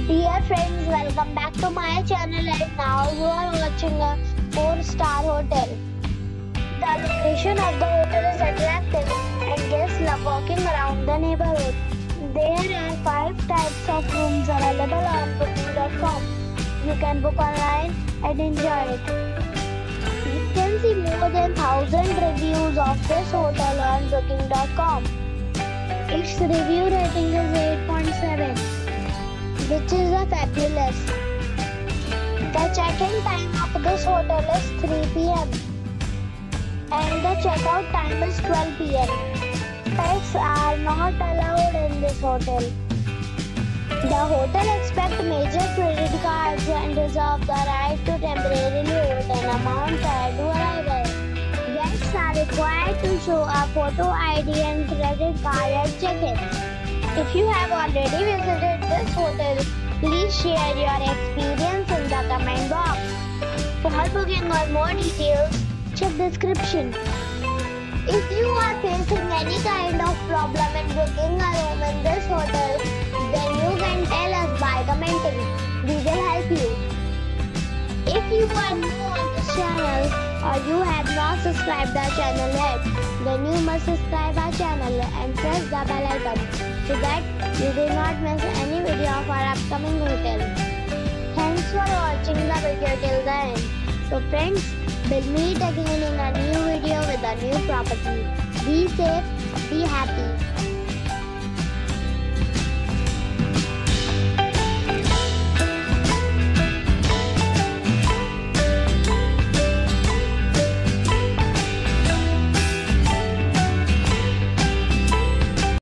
Dear friends, welcome back to my channel and now you are watching a 4-star hotel. The location of the hotel is attractive and guests love walking around the neighborhood. There are 5 types of rooms available on booking.com. You can book online and enjoy it. You can see more than 1000 reviews of this hotel on booking.com. Its review rating is 8.7. which is a fabulous. The check-in time of this hotel is 3 p.m. and the check-out time is 12 p.m. Pets are not allowed in this hotel. The hotel accepts major credit cards and reserves the right to temporarily hold an amount prior to arrival. Guests are required to show a photo ID and credit card at check-in. If you have already visited this hotel, please share your experience in the comment box. For booking or more details, check description. If you are facing any kind of problem in booking a room in this hotel, then you can tell us by commenting. We will help you. If you are new on this channel or you have not subscribed our channel yet, then you must subscribe our channel and press the bell icon so that you do not miss any video of our upcoming hotel. Thanks for watching the video till the end. So friends, we'll meet again in a new video with a new property. Be safe, be happy.